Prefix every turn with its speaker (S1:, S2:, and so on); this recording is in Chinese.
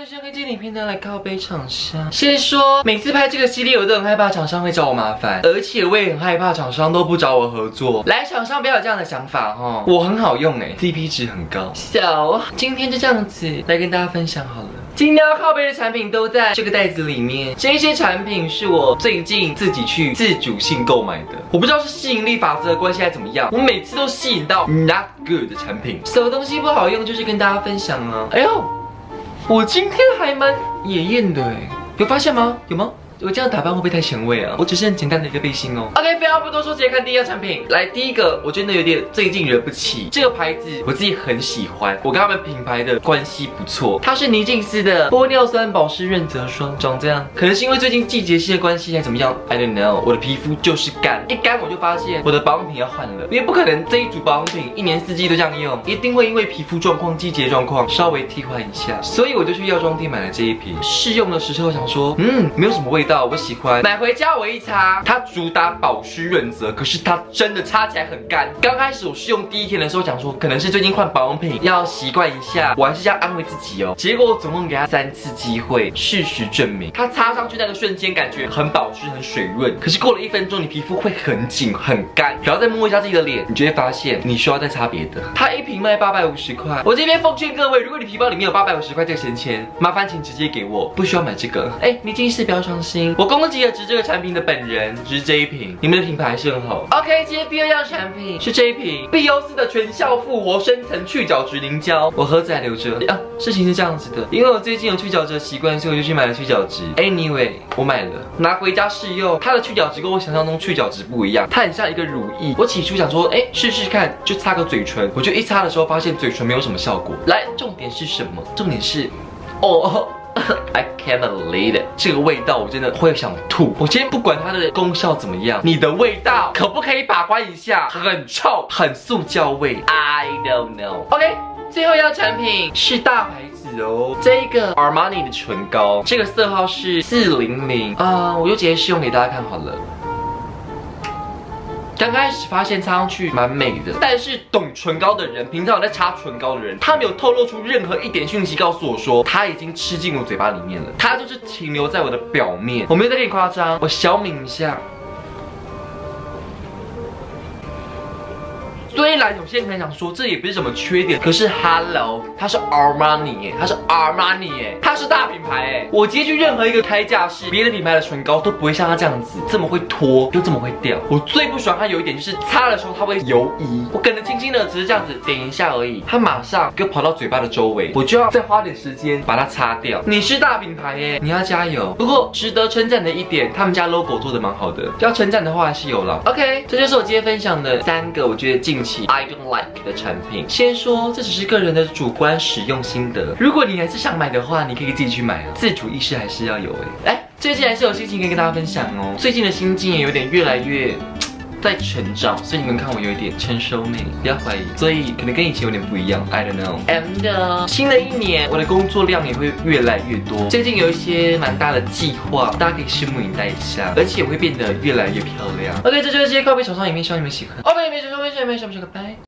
S1: 上跟这影片呢来靠背厂商。先说，每次拍这个系列，我都很害怕厂商会找我麻烦，而且我也很害怕厂商都不找我合作。来，厂商不要有这样的想法哈，我很好用CP 值很高。今天就这样子来跟大家分享好了。今天要靠背的产品都在这个袋子里面，这些产品是我最近自己去自主性购买的。我不知道是吸引力法则的关系还是怎么样，我每次都吸引到 not good 的产品。什么东西不好用，就是跟大家分享啊。哎呦，我今天还蛮野艳的有发现吗？有吗？我这样打扮会不会太前卫啊？我只是很简单的一个背心哦。OK， 废话不多说，直接看第一样产品。来，第一个我真的有点最近惹不起，这个牌子我自己很喜欢，我跟他们品牌的关系不错。它是妮净丝的玻尿酸保湿润泽霜，长这样。可能是因为最近季节性的关系还怎么样 ，I don't know。我的皮肤就是干，一干我就发现我的保养品要换了，因为不可能这一组保养品一年四季都这样用，一定会因为皮肤状况、季节状况稍微替换一下。所以我就去药妆店买了这一瓶，试用的时候想说，没有什么味道。我喜欢，买回家我一擦，它主打保湿润泽，可是它真的擦起来很干。刚开始我试用第一天的时候，讲说可能是最近换保养品，要习惯一下，我还是这样安慰自己哦。结果我总共给它3次机会，事实证明，它擦上去那个瞬间感觉很保湿、很水润，可是过了1分钟，你皮肤会很紧、很干，然后再摸一下自己的脸，你就会发现你需要再擦别的。它一瓶卖850块，我这边奉劝各位，如果你皮包里面有850块这个闲钱，麻烦请直接给我，不需要买这个。妮净丝不要伤心，我攻击的只是这个产品的本人，只是这一瓶，你们的品牌还是很好。OK， 今天第2样产品是这一瓶碧优丝的全效复活深层去角质凝胶，我盒子还留着啊。事情是这样子的，因为我最近有去角质的习惯，所以我就去买了去角质。Anyway， 我买了，拿回家试用，它的去角质跟我想象中去角质不一样，它很像一个乳液。我起初想说，试试看，就擦个嘴唇，我就一擦的时候发现嘴唇没有什么效果。来，重点是什么？重点是，I can't believe it， 这个味道我真的会想吐。我今天不管它的功效怎么样，你的味道可不可以把关一下？很臭，很塑胶味 ，I don't know。OK， 最后一样产品是大牌子哦，这个 Armani 的唇膏，这个色号是400我就直接试用给大家看好了。刚开始发现擦上去蛮美的，但是懂唇膏的人，平常有在擦唇膏的人，他没有透露出任何一点讯息告诉我说，它已经吃进我嘴巴里面了，它就是停留在我的表面。我没有在跟你夸张，我小抿一下。虽然有些人可能想说这也不是什么缺点，可是 Hello， 它是 Armani 它是 Armani 它是大品牌我直接去任何一个开架式，别的品牌的唇膏都不会像它这样子这么会脱，又这么会掉。我最不喜欢它有一点就是擦的时候它会游移，我可能轻轻的只是这样子点一下而已，它马上就跑到嘴巴的周围，我就要再花点时间把它擦掉。你是大品牌你要加油。不过值得称赞的一点，他们家 logo 做的蛮好的，要称赞的话还是有啦。OK， 这就是我今天分享的3个我觉得近期I don't like 的产品。先说这只是个人的主观使用心得，如果你还是想买的话，你可以自己去买自主意识还是要有最近还是有心情可以跟大家分享哦。最近的心境也有点越来越在成长，所以你们看我有一点成熟美，不要怀疑。所以可能跟以前有点不一样 ，I don't know。And 新的一年，我的工作量也会越来越多。最近有一些蛮大的计划，大家可以拭目以待一下，而且我会变得越来越漂亮。OK， 这就是这些靠背厂商影片，希望你们喜欢。OK， 没事，拜。